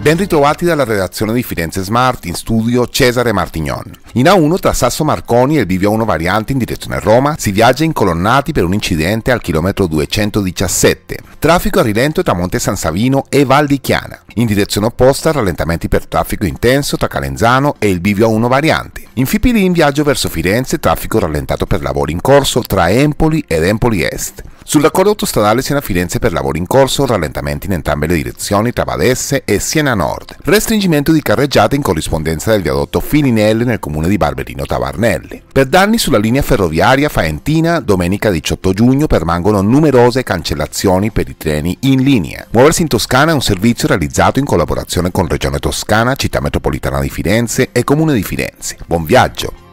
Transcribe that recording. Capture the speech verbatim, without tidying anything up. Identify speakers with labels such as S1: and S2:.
S1: Ben ritrovati dalla redazione di Firenze Smart, in studio Cesare Martignon. In A uno tra Sasso Marconi e il bivio uno variante in direzione Roma si viaggia incolonnati per un incidente al chilometro duecentodiciassette. Traffico a rilento tra Monte San Savino e Val di Chiana. In direzione opposta rallentamenti per traffico intenso tra Calenzano e il bivio uno variante. In Fipili in viaggio verso Firenze traffico rallentato per lavori in corso tra Empoli ed Empoli Est. Sul raccordo autostradale Siena-Firenze per lavori in corso, rallentamenti in entrambe le direzioni tra Vadesse e Siena Nord. Restringimento di carreggiate in corrispondenza del viadotto Fininelli nel comune di Barberino Tavarnelli. Per danni sulla linea ferroviaria Faentina, domenica diciotto giugno permangono numerose cancellazioni per i treni in linea. Muoversi in Toscana è un servizio realizzato in collaborazione con Regione Toscana, Città Metropolitana di Firenze e Comune di Firenze. Buon viaggio!